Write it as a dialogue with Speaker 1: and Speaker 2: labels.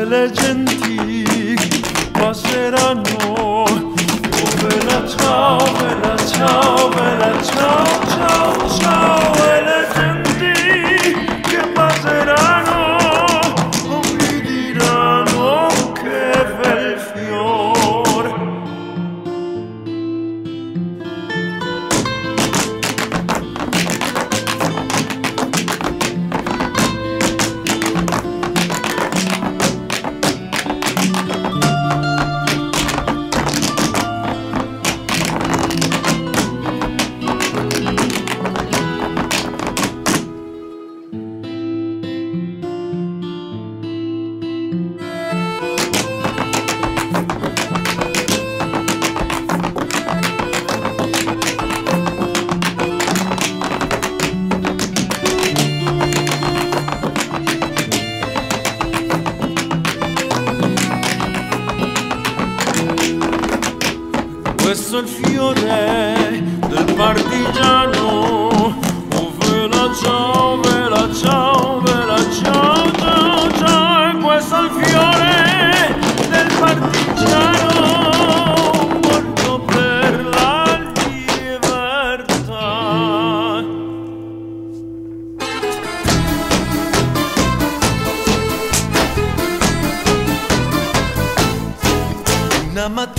Speaker 1: le genti passeranno. Oh bella ciao, bella ciao, bella ciao, ciao, ciao. E le genti che passeranno non mi diranno che bel fior. Questo è il fiore del partigiano. Oh vela ciao, vela ciao, vela ciao, ciao, ciao. E questo è il fiore del partigiano morto per la libertà. Una mattina